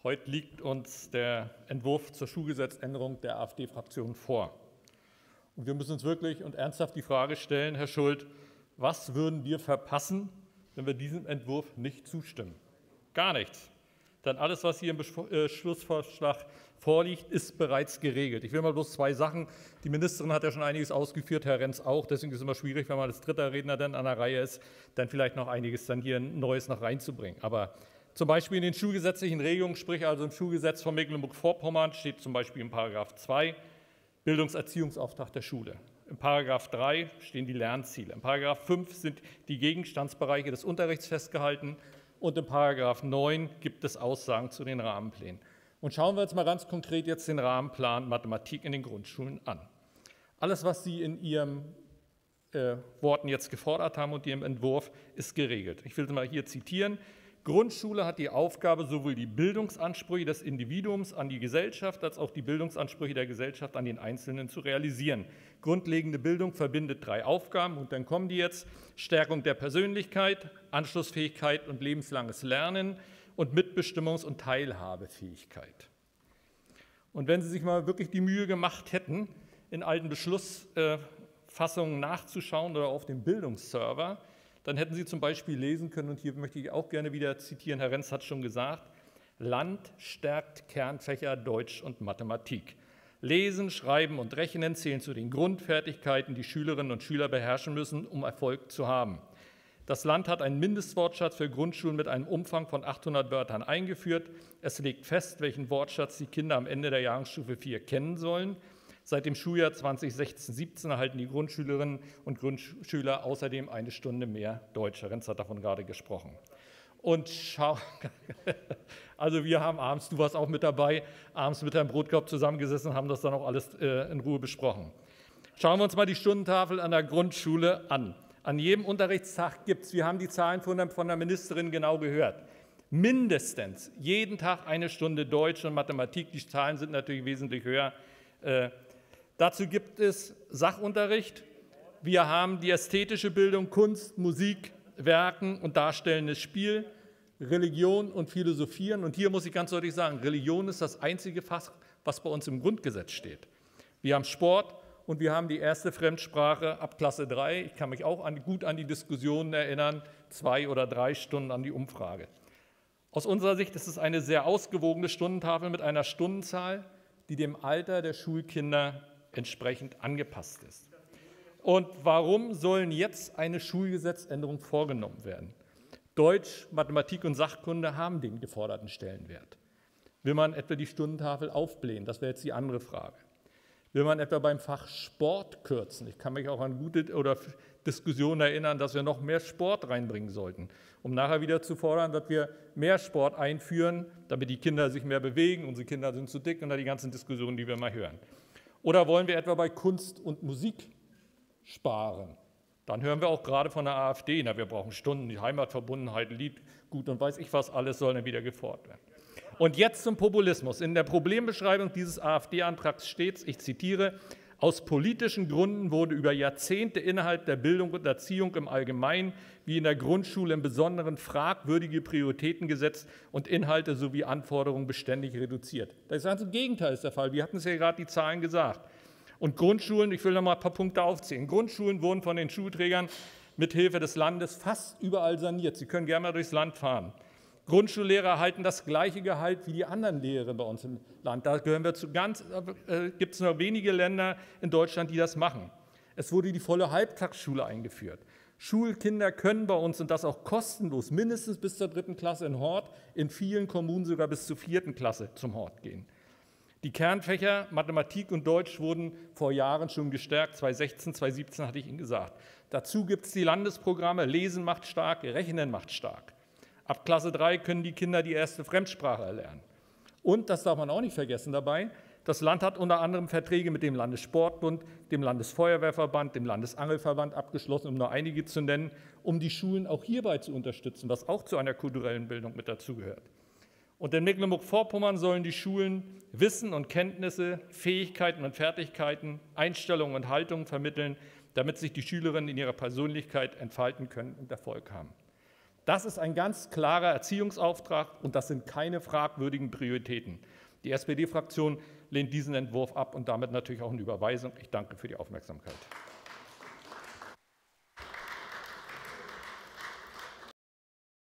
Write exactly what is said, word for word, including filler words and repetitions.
Heute liegt uns der Entwurf zur Schulgesetzänderung der AfD-Fraktion vor. Und wir müssen uns wirklich und ernsthaft die Frage stellen, Herr Schult, was würden wir verpassen, wenn wir diesem Entwurf nicht zustimmen? Gar nichts. Denn alles, was hier im Beschlussvorschlag vorliegt, ist bereits geregelt. Ich will mal bloß zwei Sachen. Die Ministerin hat ja schon einiges ausgeführt, Herr Renz auch. Deswegen ist es immer schwierig, wenn man als dritter Redner dann an der Reihe ist, dann vielleicht noch einiges dann hier Neues noch reinzubringen. Aber zum Beispiel in den schulgesetzlichen Regelungen, sprich also im Schulgesetz von Mecklenburg-Vorpommern, steht zum Beispiel in Paragraph zwei Bildungserziehungsauftrag der Schule. In Paragraph drei stehen die Lernziele. In Paragraph fünf sind die Gegenstandsbereiche des Unterrichts festgehalten. Und in Paragraph neun gibt es Aussagen zu den Rahmenplänen. Und schauen wir uns mal ganz konkret jetzt den Rahmenplan Mathematik in den Grundschulen an. Alles, was Sie in Ihren äh, Worten jetzt gefordert haben und Ihrem Entwurf, ist geregelt. Ich will es mal hier zitieren. Grundschule hat die Aufgabe, sowohl die Bildungsansprüche des Individuums an die Gesellschaft als auch die Bildungsansprüche der Gesellschaft an den Einzelnen zu realisieren. Grundlegende Bildung verbindet drei Aufgaben und dann kommen die jetzt: Stärkung der Persönlichkeit, Anschlussfähigkeit und lebenslanges Lernen und Mitbestimmungs- und Teilhabefähigkeit. Und wenn Sie sich mal wirklich die Mühe gemacht hätten, in alten Beschlussfassungen nachzuschauen oder auf dem Bildungsserver, dann hätten Sie zum Beispiel lesen können, und hier möchte ich auch gerne wieder zitieren, Herr Renz hat schon gesagt, Land stärkt Kernfächer Deutsch und Mathematik. Lesen, Schreiben und Rechnen zählen zu den Grundfertigkeiten, die Schülerinnen und Schüler beherrschen müssen, um Erfolg zu haben. Das Land hat einen Mindestwortschatz für Grundschulen mit einem Umfang von achthundert Wörtern eingeführt. Es legt fest, welchen Wortschatz die Kinder am Ende der Jahrgangsstufe vier kennen sollen. Seit dem Schuljahr zweitausendsechzehn siebzehn erhalten die Grundschülerinnen und Grundschüler außerdem eine Stunde mehr Deutsch. Herr Renz hat davon gerade gesprochen. Und schau, also wir haben abends, du warst auch mit dabei, abends mit Herrn Brotkorb zusammengesessen und haben das dann auch alles äh, in Ruhe besprochen. Schauen wir uns mal die Stundentafel an der Grundschule an. An jedem Unterrichtstag gibt es, wir haben die Zahlen von der, von der Ministerin genau gehört, mindestens jeden Tag eine Stunde Deutsch und Mathematik. Die Zahlen sind natürlich wesentlich höher. Äh, Dazu gibt es Sachunterricht. Wir haben die ästhetische Bildung, Kunst, Musik, Werken und darstellendes Spiel, Religion und Philosophieren. Und hier muss ich ganz deutlich sagen, Religion ist das einzige Fach, was bei uns im Grundgesetz steht. Wir haben Sport und wir haben die erste Fremdsprache ab Klasse drei. Ich kann mich auch an, gut an die Diskussionen erinnern, zwei oder drei Stunden an die Umfrage. Aus unserer Sicht ist es eine sehr ausgewogene Stundentafel mit einer Stundenzahl, die dem Alter der Schulkinder entsprechend angepasst ist. Und warum sollen jetzt eine Schulgesetzänderung vorgenommen werden? Deutsch, Mathematik und Sachkunde haben den geforderten Stellenwert. Will man etwa die Stundentafel aufblähen? Das wäre jetzt die andere Frage. Will man etwa beim Fach Sport kürzen? Ich kann mich auch an gute oder Diskussionen erinnern, dass wir noch mehr Sport reinbringen sollten, um nachher wieder zu fordern, dass wir mehr Sport einführen, damit die Kinder sich mehr bewegen. Unsere Kinder sind zu dick und da die ganzen Diskussionen, die wir mal hören. Oder wollen wir etwa bei Kunst und Musik sparen? Dann hören wir auch gerade von der AfD, na, wir brauchen Stunden, die Heimatverbundenheit, Lied, gut und weiß ich was, alles soll dann wieder gefordert werden. Und jetzt zum Populismus. In der Problembeschreibung dieses AfD-Antrags steht, ich zitiere, aus politischen Gründen wurde über Jahrzehnte innerhalb der Bildung und Erziehung im Allgemeinen wie in der Grundschule im Besonderen fragwürdige Prioritäten gesetzt und Inhalte sowie Anforderungen beständig reduziert. Das ganze Gegenteil ist der Fall. Wir hatten es ja gerade die Zahlen gesagt. Und Grundschulen, ich will noch mal ein paar Punkte aufzählen. Grundschulen wurden von den Schulträgern mit Hilfe des Landes fast überall saniert. Sie können gerne mal durchs Land fahren. Grundschullehrer erhalten das gleiche Gehalt wie die anderen Lehrer bei uns im Land. Da gehören wir zu ganz, äh, gibt es nur wenige Länder in Deutschland, die das machen. Es wurde die volle Halbtagsschule eingeführt. Schulkinder können bei uns, und das auch kostenlos, mindestens bis zur dritten Klasse in Hort, in vielen Kommunen sogar bis zur vierten Klasse zum Hort gehen. Die Kernfächer Mathematik und Deutsch wurden vor Jahren schon gestärkt, zweitausendsechzehn, zweitausendsiebzehn hatte ich Ihnen gesagt. Dazu gibt es die Landesprogramme Lesen macht stark, Rechnen macht stark. Ab Klasse drei können die Kinder die erste Fremdsprache erlernen. Und, das darf man auch nicht vergessen dabei, das Land hat unter anderem Verträge mit dem Landessportbund, dem Landesfeuerwehrverband, dem Landesangelverband abgeschlossen, um nur einige zu nennen, um die Schulen auch hierbei zu unterstützen, was auch zu einer kulturellen Bildung mit dazugehört. Und in Mecklenburg-Vorpommern sollen die Schulen Wissen und Kenntnisse, Fähigkeiten und Fertigkeiten, Einstellungen und Haltungen vermitteln, damit sich die Schülerinnen in ihrer Persönlichkeit entfalten können und Erfolg haben. Das ist ein ganz klarer Erziehungsauftrag und das sind keine fragwürdigen Prioritäten. Die S P D-Fraktion lehnt diesen Entwurf ab und damit natürlich auch eine Überweisung. Ich danke für die Aufmerksamkeit.